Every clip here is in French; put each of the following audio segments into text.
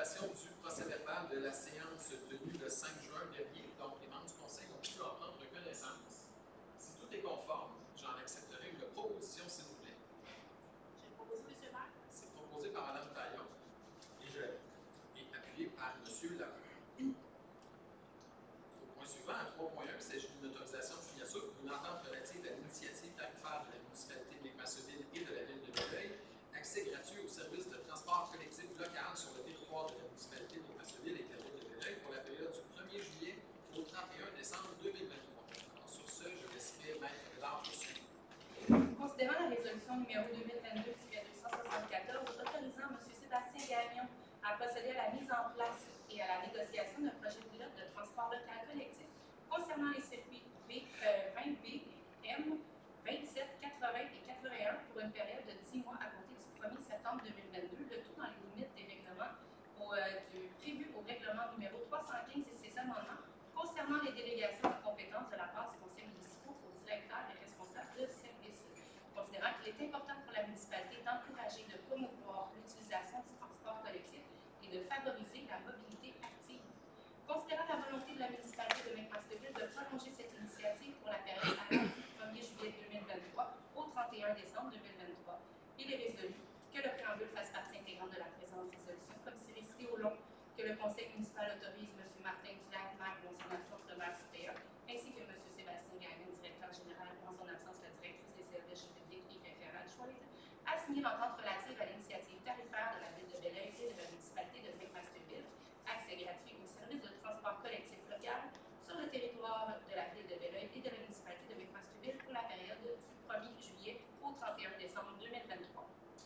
approbation du procès-verbal de la séance tenue le 5 juin dernier. Donc, les membres du Conseil ont pu en prendre connaissance. Si tout est conforme, j'en accepterai une proposition, s'il vous plaît. J'ai proposé M. Maire. C'est proposé par Mme Taillon et appuyé par M. Lapointe. Au point suivant, à 3.1, il s'agit d'une autorisation de signature pour une entente relative à l'initiative tarifaire de la municipalité de Miquelmasceville et de la ville de Belleuil, accès gratuit aux services de transport collectif local sur le territoire de la municipalité de Miquelmasceville et de la ville de Belleuil pour la période du 1er juillet au 31 décembre 2023. Alors, sur ce, je laisserai Maître Bédard poursuivre. Considérant la résolution numéro 2022-274 autorisant M. Sébastien Gagnon à procéder à la mise en place et à la négociation d'un projet pilote de transport local collectif concernant les circuits 20B, M, 27, 80 et 81 pour une période de 10 mois à compter du 1er septembre 2022, le tout dans les limites des règlements prévus au règlement numéro 315 et ses amendements concernant les délégations de compétences de la part des conseils municipaux aux directeurs et responsables de services. Considérant qu'il est important pour la municipalité d'encourager et de promouvoir l'utilisation du transport collectif et de favoriser la mobilité active. Considérant la volonté de la municipalité de Miquelmasceville de prolonger cette initiative pour la période allant du 1er juillet 2023 au 31 décembre 2023, il est résolu que le préambule fasse partie intégrante de la présente résolution, comme c'est récité au long, que le conseil municipal autorise M. Martin Dulac, maire ou en son absence le maire suppléant, ainsi que M. Sébastien Gagnon, directeur général, ou en son absence la directrice des services juridiques et référent adjointe, à signer l'entente relative à l'initiative tarifaire de la ville de Belleuil et de la municipalité de Miquelmasceville, accès gratuit aux services de transport collectif local sur le territoire de la ville de Belleuil et de la municipalité de Miquelmasceville pour la période du 1er juillet au 31 décembre 2023.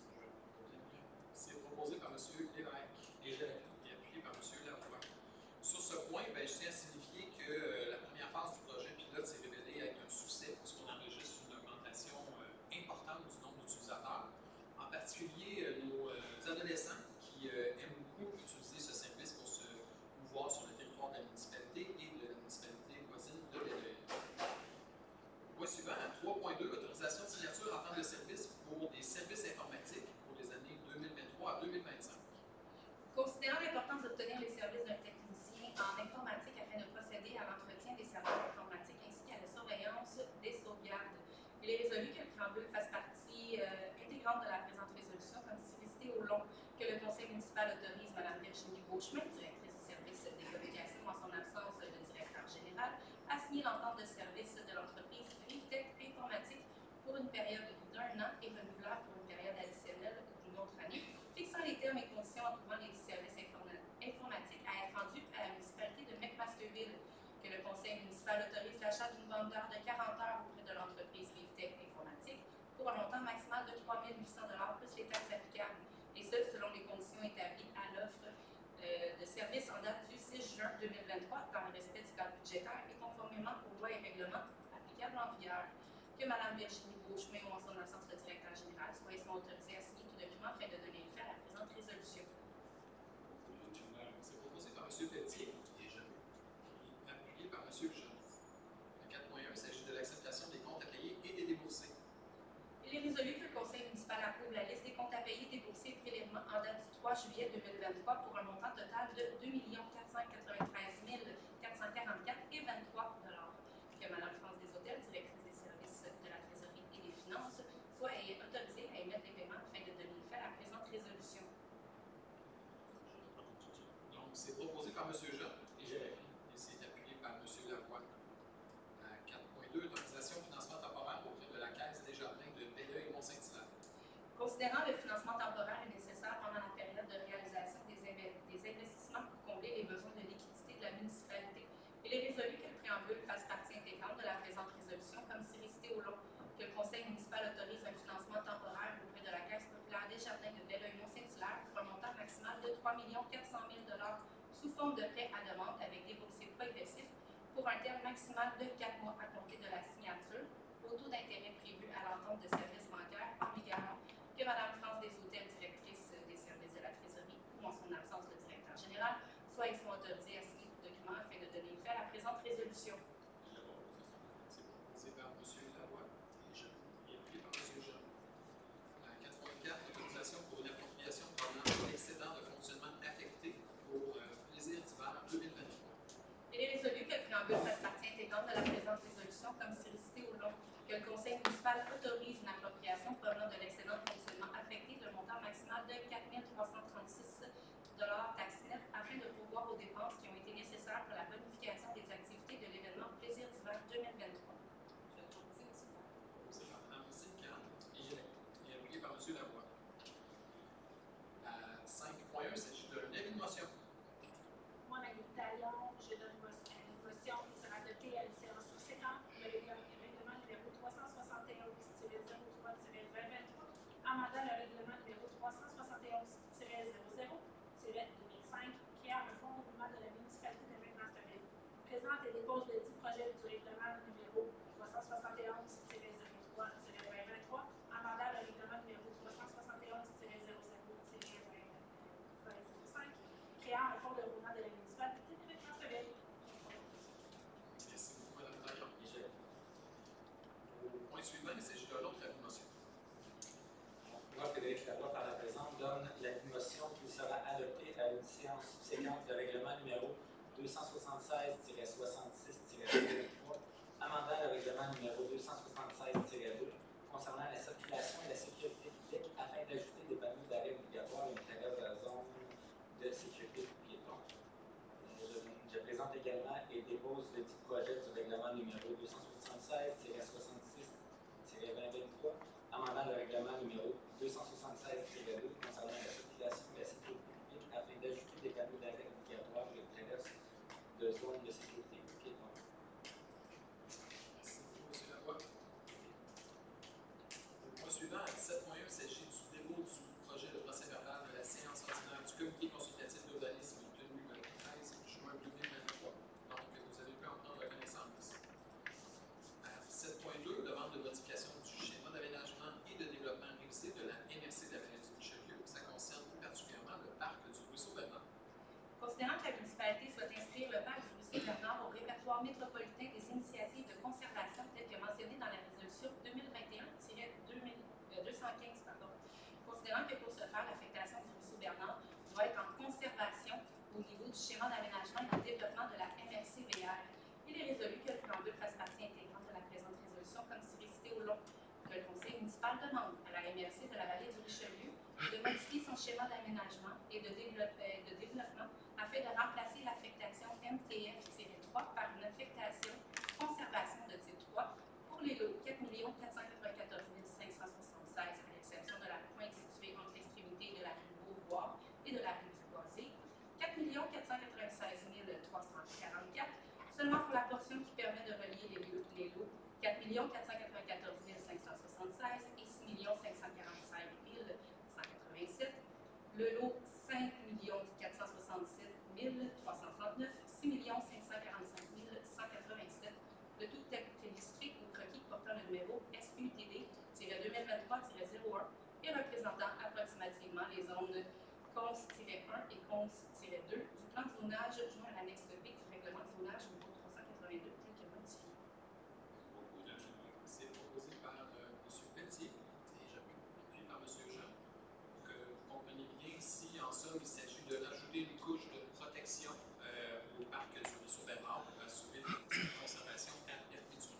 C'est proposé par M. Lévesque et appuyé par M. Lapointe. Sur ce point, je tiens à signifier que la première phase du projet pilote s'est révélée être un succès parce qu'on enregistre une augmentation importante du nombre d'utilisateurs, en particulier nos adolescents qui aiment beaucoup utiliser ce service pour se mouvoir sur le territoire de la municipalité et de la municipalité voisine de Belleuil. Point suivant, à 3.2, autorisation de signature en temps de service pour des services informatiques pour les années 2023 à 2025. Considérant l'importance d'obtenir les services d'un technicien en informatique afin de procéder à l'entretien des serveurs informatiques ainsi qu'à la surveillance des sauvegardes, il est résolu que le préambule fasse partie intégrante de la présente résolution, comme si listé au long, que le conseil municipal autorise Mme Virginie Beauchemin, directrice du service des communications en son absence de directeur général, à signer l'entente de service de l'entreprise Vivtech Informatique pour une période d'1 an et renouvelable pour une période additionnelle d'une autre année, fixant les termes et conditions entourant les services informatiques à être rendus à la municipalité de Miquelmasceville, que le conseil municipal autorise l'achat d'une bande d'heures de 40 heures auprès de l'entreprise Vivtech Informatique pour un montant maximal de 3 800 $ plus les taxes applicables, et ce, selon les conditions établies à l'offre de service en date du 6 juin 2023 dans le respect du cadre budgétaire et conformément aux lois et règlements applicables en vigueur. Que Mme Virginie Beauchemin ou en son absence le directeur général soit autorisés à signer tout document afin de donner effet à la présente résolution. C'est proposé par M. Pelletier et appuyé par M. Jean. À 4.1, il s'agit de l'acceptation des comptes à payer et des déboursés. Il est résolu que le conseil municipal approuve la liste des comptes à payer, déboursés et prélèvements en date du 3 juillet 2023 pour un montant total de 2 493 444 et 23 $. Que Mme France Deshôtels, directrice des services de la trésorerie et des finances, soit autorisée à émettre des paiements afin de donner effet à la présente résolution. Donc, c'est proposé par M. Jean et c'est appuyé par M. Lapointe. À 4.2, autorisation de financement temporaire auprès de la Caisse des Jardins de Belleuil-Mont-Saint-Hilaire. Considérant le financement temporaire est nécessaire pendant la période de réalisation des investissements pour combler les besoins de liquidité de la municipalité, il est résolu que le préambule fasse partie intégrante de la présente résolution, comme si listé au long, que le conseil municipal autorise un financement temporaire auprès de la Caisse populaire des Jardins de Belleuil-Mont-Saint-Hilaire pour un montant maximal de 3 400 000 $ sous forme de prêt à demande avec déboursés progressifs pour un terme maximal de 4 mois à compter de la signature, au taux d'intérêt prévu à l'entente de services bancaires en vigueur, que Mme France Deshôtels, directrice des services de la trésorerie, ou en son absence le directeur général, soit autorisés à signer tout document afin de donner effet à la présente résolution. C'est proposé par M. Lavoie et appuyé par M. Jean. À 4.4, autorisation pour une appropriation provenant de l'excédent de fonctionnement affecté 276-66-2023, amendant le règlement numéro 276-2 concernant la circulation et la sécurité publique afin d'ajouter des panneaux d'arrêt obligatoires et une traverse de la zone de sécurité pour piétons. Je présente également et dépose le dit projet du règlement numéro 276-66-2023, amendant le règlement numéro 276-2 concernant la circulation et la sécurité publique afin d'ajouter des panneaux d'arrêt obligatoires et une traverse de zone de sécurité pour piétons. Merci beaucoup, M. Lavoie. Au point suivant, à 17.1, il s'agit du dépôt du projet de procès-verbal de la séance ordinaire du comité consultatif d'urbanisme tenue le 13 juin 2023. Donc, vous avez pu en prendre connaissance. À 17.2, demande de modification du schéma d'aménagement et de développement réussi de la MRC de la vallée du Richelieu. Ça concerne plus particulièrement le parc du Ruisseau-Bernard. Considérant que la municipalité souhaite inscrire le parc du Ruisseau-Bernard au répertoire métropolitain des initiatives de conservation telles que mentionnées dans la résolution 2021-215, considérant que pour ce faire, l'affectation du Ruisseau-Bernard doit être en conservation au niveau du schéma d'aménagement et de développement de la MRC-VR, il est résolu que le plan 2 fasse partie intégrante de la présente résolution, comme cité au long, que le conseil municipal demande à la MRC de la vallée du Richelieu de modifier son schéma d'aménagement et de développement afin de remplacer l'affectation MTF-3 par une affectation conservation de type 3 pour les lots 4 494 576 à l'exception de la pointe située entre l'extrémité de la rue Beauvoir et de la rue du Boisé, 4 496 344 seulement pour la portion qui permet de relier les lots 4 494 576 et 6 545 187, le lot 5 467 339, 6 545 187, le tout texte illustré au croquis portant le numéro SUTD-2023-01 et représentant approximativement les zones CONS-1 et CONS-2 du plan de zonage joint à l'annexe B du règlement de zonage numéro 382 tel que modifié. C'est proposé par M. Pelletier et par M. Jean. Donc, vous comprenez bien ici, en somme, il s'agit de rajouter une couche de protection au parc du Ruisseau-Bernard pour assurer une conservation à perpétuité.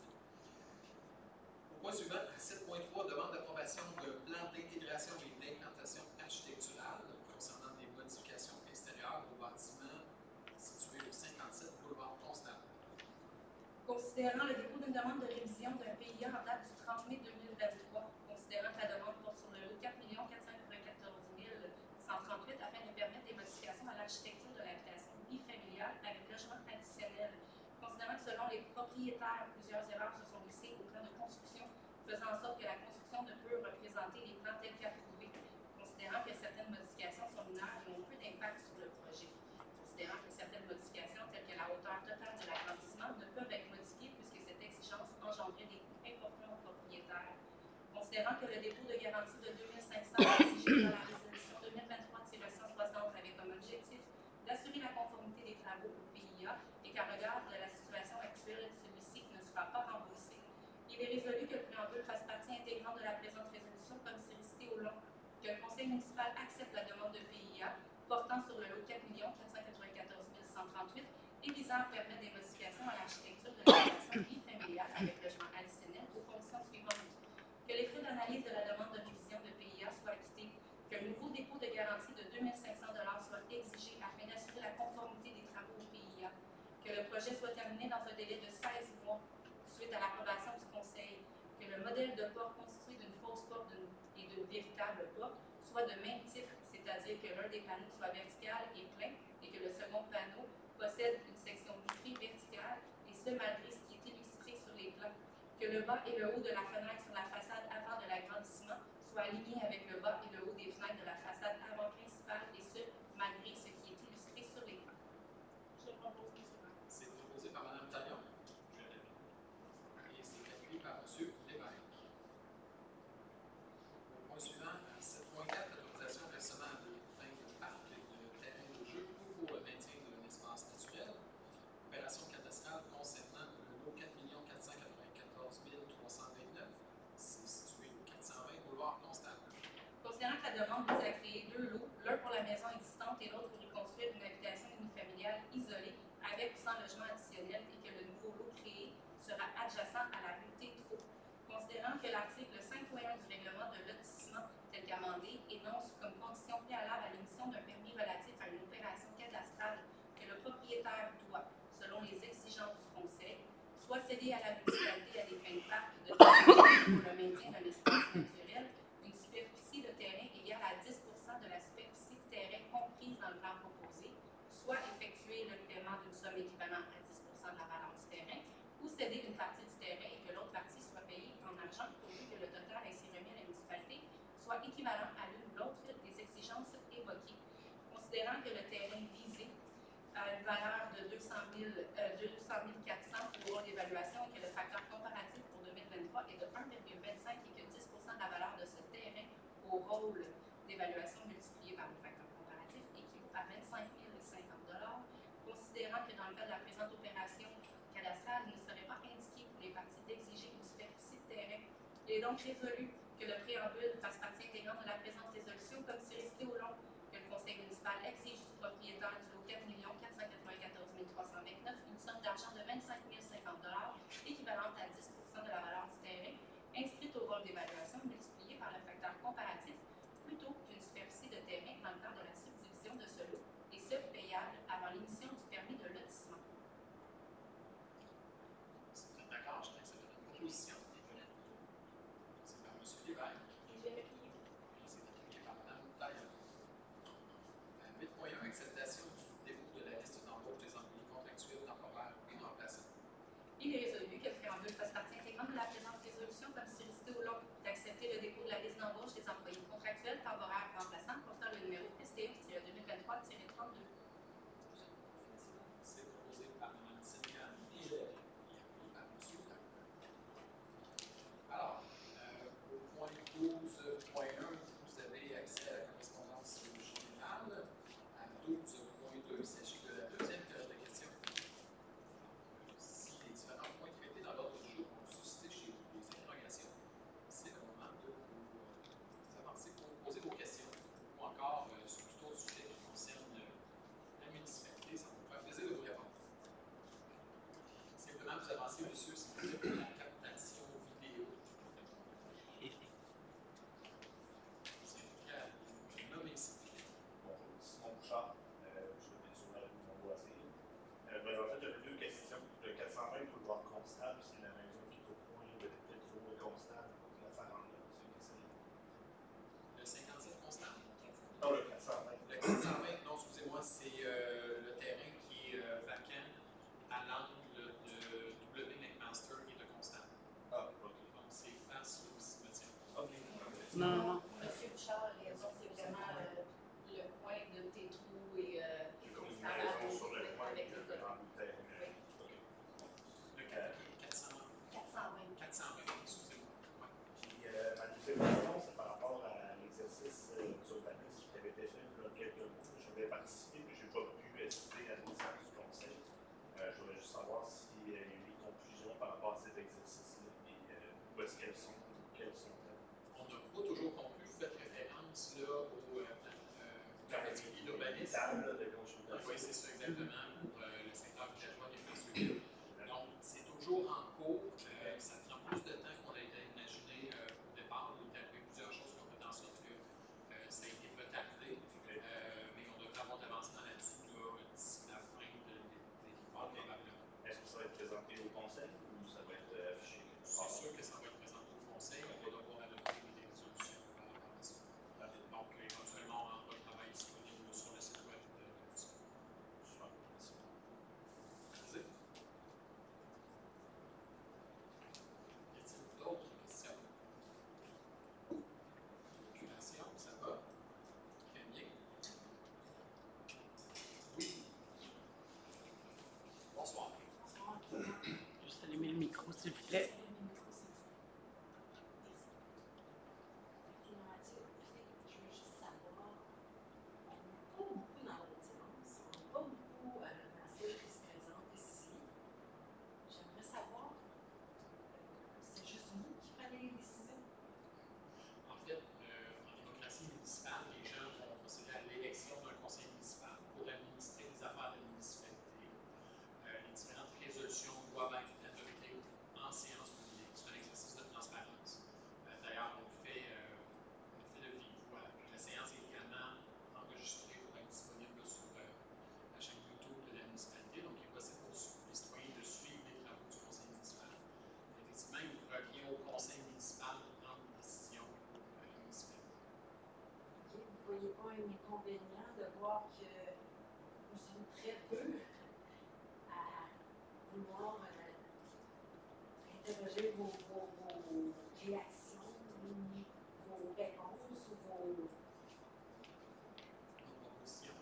Au point suivant, à 7.3, demande d'approbation d'un plan d'intégration et d'implantation architecturale concernant des modifications extérieures au bâtiment situé au 57 boulevard Constable. Considérant le dépôt d'une demande de révision d'un PIA en date du 30 mai 2023, considérant que la demande porte sur le lot 4 494 138 afin de permettre des modifications à l'architecture de l'habitation bifamiliale avec logement additionnel, considérant que selon les propriétaires, plusieurs erreurs se sont glissées au plan de construction, faisant en sorte que la construction ne peut représenter les plans tels qu'approuvés, considérant que certaines modifications sont mineures et ont peu d'impact sur le projet, considérant que certaines modifications telles que la hauteur totale de l'agrandissement ne peuvent être modifiées puisque cette exigence engendrait des coûts importants aux propriétaires, considérant que le dépôt de garantie de 2500 exigé dans la résolution 2023-160 avait comme objectif d'assurer la conformité des travaux au PIA et qu'en regard de la situation actuelle, celui-ci ne sera pas remboursé. Il est résolu que le préambule fasse partie intégrante de la présente résolution comme c'est cité au long, que le conseil municipal accepte la demande de PIA portant sur le lot 4 494 138 et visant à permettre des modifications à l'architecture de l'habitation bifamiliale avec logement additionnel aux conditions suivantes. Que les frais d'analyse de la demande de révision de PIA soient acquittés, qu'un nouveau dépôt de garantie de 2500 soit exigé afin d'assurer la conformité des travaux au PIA, que le projet soit terminé dans un délai de 16 mois suite à l'approbation du conseil, que le modèle de porte constitué d'une fausse porte et d'une véritable porte soit de même type, c'est-à-dire que l'un des panneaux soit vertical et plein et que le second panneau possède une section vitrée verticale et ce malgré ce qui est illustré sur les plans, que le bas et le haut de la fenêtre sur la façade avant de l'agrandissement soient alignés avec le bas et le haut des fenêtres de la façade avant principale et ce, malgré ce qui est illustré sur les plans. Je propose M. Maire. C'est proposé par Mme Talion. Et c'est appuyé par M. Lévesque. Au point suivant, 7.4, autorisation de versement de fin de parc de terrain de jeu ou au maintien d'un espace naturel. Opération cadastrale concernant le lot 4 494 329. C'est situé au 420 boulevard Constable. visant à la rue Tétro. Considérant que l'article 5.1 du règlement de lotissement tel qu'amendé énonce comme condition préalable à l'émission d'un permis relatif à une opération cadastrale que le propriétaire doit, selon les exigences du conseil, soit céder à la municipalité à des fins de parc de pour le maintien d'un espace naturel, une superficie de terrain égale à 10 de la superficie de terrain comprise dans le plan proposé, soit effectuer le paiement d'une somme équivalente à 10 de la valeur du terrain, ou céder une partie du terrain et que l'autre partie soit payée en argent pourvu que le total ainsi remis à la municipalité soit équivalent à l'une ou l'autre des exigences évoquées. Considérant que le terrain visé a une valeur de 200 400 pour rôle d'évaluation et que le facteur comparatif pour 2023 est de 1,25 et que 10 de la valeur de ce terrain au rôle d'évaluation multiplié par le facteur comparatif équivaut à 25 050 $, considérant que dans le cas de la présente opération cadastrale, il ne serait pas indiqué pour les parties d'exiger une superficie de terrain. Il est donc résolu que le préambule fasse partie intégrante de la présente résolution, comme si resté au long que le conseil municipal exige du propriétaire du lot 4 494 329 une somme d'argent de 25 050 $, équivalente à 10 de la valeur du terrain, inscrite au rôle d'évaluation multiplié par le facteur comparatif, plutôt qu'une superficie de terrain dans le cadre de la subdivision de ce lot, et ce, payable avant l'émission du permis de lotissement. Si vous êtes d'accord, je t'accepte une proposition. C'est par M. Lévesque. Et c'est appuyé par Mme Taillon. 8.1, acceptation du dépôt de la liste d'embauche des employés contractuels temporaires et remplaçants. Il est résolu que le préambule fasse partie intégrante de la présente résolution, comme si resté au long d'accepter le dépôt de la liste d'embauche des employés contractuels temporaires remplaçants portant le numéro STE-2023-32. C'est proposé par Mme Sénégal et appuyé par M. Lacroix. Alors, au point 12.1, vous avez accès à la correspondance générale. À 12.2, il s'agit de la deuxième période de questions. Si les différents points traités dans l'ordre du jour ont suscité chez vous des interrogations, c'est le moment de vous avancer pour poser vos questions ou encore sur tout autre sujet qui concerne la municipalité. Ça va vous faire plaisir de vous répondre. Simplement, vous avancez, monsieur, si vous voulez, pour la captation vidéo. C'est le nommer ici. Bonjour, Simon Bouchard. Je vais sur la rue Montboisier. En fait, j'avais deux questions. Le 420 boulevard Constable, c'est la maison qui est au coin de Tétro et Constable, la 49. Le 57 constant. Non, le 420. Le 420, non, excusez-moi, c'est le terrain qui est vacant à l'angle de W. McMaster et de Constant. Ah, ok. Donc, c'est face au cimetière. Ok. Non. Monsieur Bouchard a raison, c'est vraiment le coin de Tétro et J'ai comme une Constant maison sur le coin avec avec les le gars. grand terrain. Oui. Ok. Le 420, 420. excusez-moi. Ouais. Puis ma deuxième question, c'est par rapport à l'exercice d'urbanisme qui avait été fait il y a quelques mois. J'avais participé, mais je n'ai pas pu assister à l'instance du conseil. Je voudrais juste savoir s'il y a eu des conclusions par rapport à cet exercice-là et où est-ce qu'elles sont, quelles sont-elles. On n'a pas toujours conclu, vous faites référence là, au plan particulier d'urbanisme. Table de consultation. Oui, c'est ça, exactement, pour le secteur villageois des infrastructures. Donc, c'est toujours en cours. Ça prend plus de temps qu'on a imaginé au départ. Il est arrivé plusieurs choses qui ont fait en sorte que ça a été retardé. Mais on devrait avoir de l'avancement là-dessus d'ici la fin de l'hiver, probablement. Est-ce que ça va être présenté au conseil ou ça va être affiché? C'est sûr que ça va être présenté au conseil. On va devoir adopter des résolutions par rapport à ça. Donc, éventuellement, on va travailler disponible sur le site web de l'Éducation. Super, merci. Merci. inconvénient de voir que nous sommes très peu à vouloir interroger vos réactions, vos réponses ou vos... Proposition.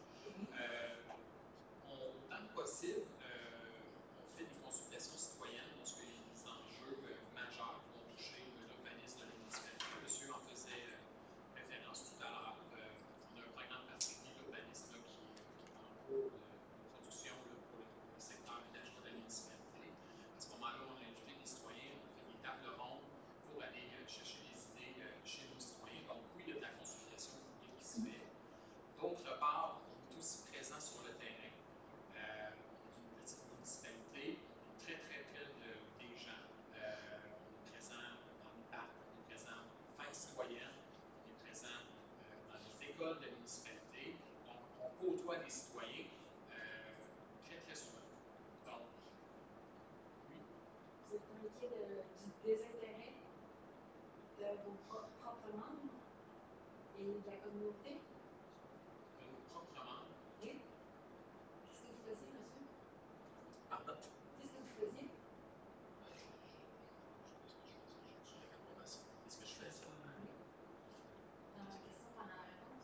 Autant que possible, on fait des consultations citoyennes lorsque les enjeux majeurs qui vont toucher l'urbanisme de la municipalité. Monsieur en faisait référence tout à l'heure. On a un programme particulier d'urbanisme qui est en cours de production là, pour le secteur aménagement de la municipalité. À ce moment-là, on a invité les citoyens, on a fait des tables rondes pour aller chercher des idées chez nos citoyens. Donc oui, il y a de la consultation publique qui se fait. D'autre part, on est aussi présent sur le terrain. On est une petite municipalité, on est très très près des gens. On est présent dans les parcs, on est présent aux fêtes citoyennes, on est présent dans les écoles de la municipalité. Donc, on côtoie les citoyens très très souvent. Donc, oui. Vous êtes inquiet du désintérêt de vos propres membres et de la communauté? Proprement. Oui. Qu'est-ce que vous faisiez, monsieur? Pardon? Qu'est-ce que vous faisiez? Est-ce que je fais ça? Dans la question, pendant la réponse?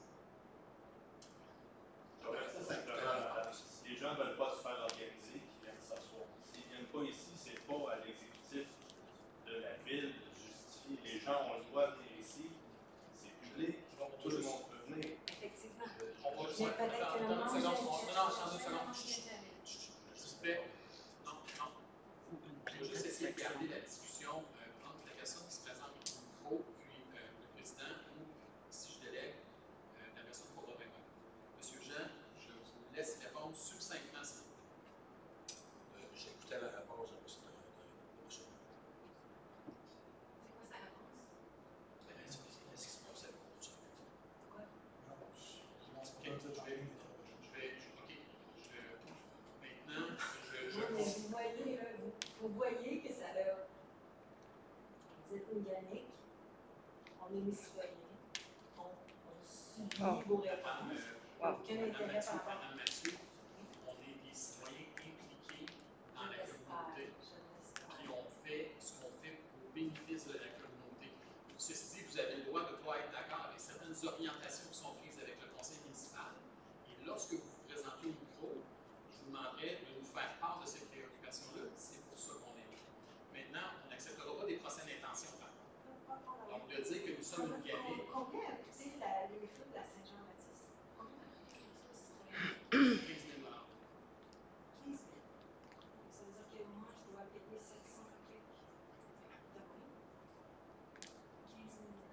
Donc, ça simplement, si les gens ne veulent pas se faire organiser, qu'ils viennent s'asseoir. S'ils ne viennent pas ici, c'est pas à l'exécutif de la ville de justifier. Les gens ont le droit de venir ici, c'est public, tout le monde peut venir. Effectivement. On va Mais peut-être que le attends une manque seconde. de... Non, attends une seconde. S'il vous plaît. Non, non. Je vais juste essayer de garder la discussion entre la personne qui se présente au micro, puis le président, ou si je délègue, la personne pour répondre. Monsieur Jean, je vous laisse répondre succinctement, s'il vous plaît. J'écoutais la réponse de M. C'est quoi sa réponse? Qu'est-ce qui se passait pour nous? Quoi? Maintenant, Mais vous voyez, là, vous voyez que ça a... Vous êtes organique, on est des citoyens, on subit vos réponses, aucun intérêt par rapport... Madame Mathieu, on est des citoyens impliqués dans la communauté, puis on fait ce qu'on fait au bénéfice de la communauté. Ceci dit, vous avez le droit de ne pas être d'accord avec certaines orientations qui sont prises avec le conseil municipal, et lorsque vous vous présentez au micro, je vous demanderai de nous faire part de ces préoccupations-là. C'est pour ça qu'on est là. Maintenant, on n'acceptera pas des procès d'intention, par contre. Donc, de dire que nous sommes une gamine, Combien a coûté le flou de la Saint-Jean-Baptiste? Combien a coûté ça? 15 000 $. 15 000. Ça veut dire que moi, je dois payer 700 quelques demain. 15 000 $.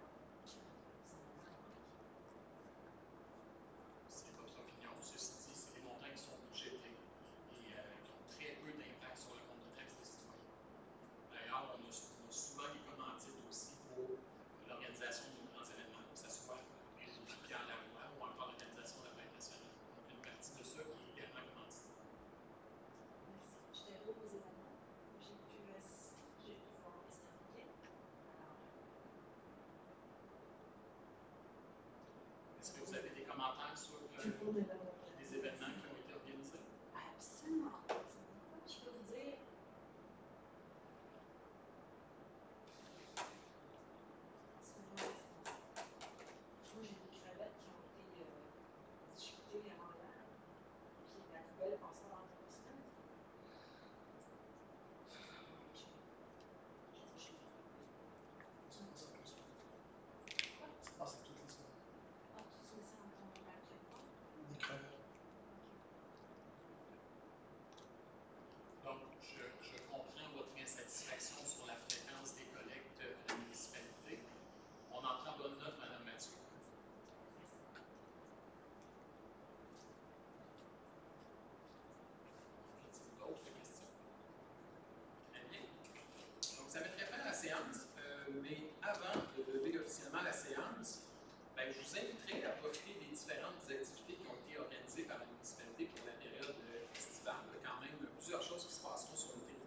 c'est votre opinion. Ceci dit, c'est des montants qui sont budgétés et qui ont très peu d'impact sur le compte de taxes des citoyens. D'ailleurs, on a souvent des commandites aussi pour l'organisation de nos grands événements, que ce soit les Pierre Lavoie ou encore l'organisation de la fête nationale. Donc, une partie de ça qui est également commanditée. Merci. J'étais là aux événements. J'ai pu voir rester en quai. Est-ce que vous avez des commentaires sur Tout pour des événements. les événements qui ont été organisés? Absolument. Je peux vous dire. Moi, j'ai des crevettes qui ont été discutées avant hier. Puis la poubelle passera dans 3 semaines. Ça passe toutes les semaines. Ah, tu mets ça dans ton bac de quoi? Des crevettes. Donc, je comprends votre insatisfaction sur la fréquence des collectes de la municipalité. On en prend bonne note, Mme Mathieu. Avez-vous d'autres questions? Très bien. Donc, ça mettrait fin à la séance, mais avant de lever officiellement la séance, ben, je vous inviterai à profiter des différentes activités qui ont été organisées par la municipalité pour la période estivale. Il y a quand même plusieurs choses qui se passeront sur le territoire.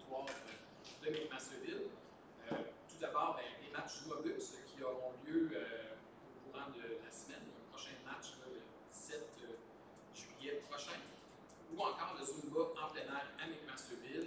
Zumba en plein air avec Masterville.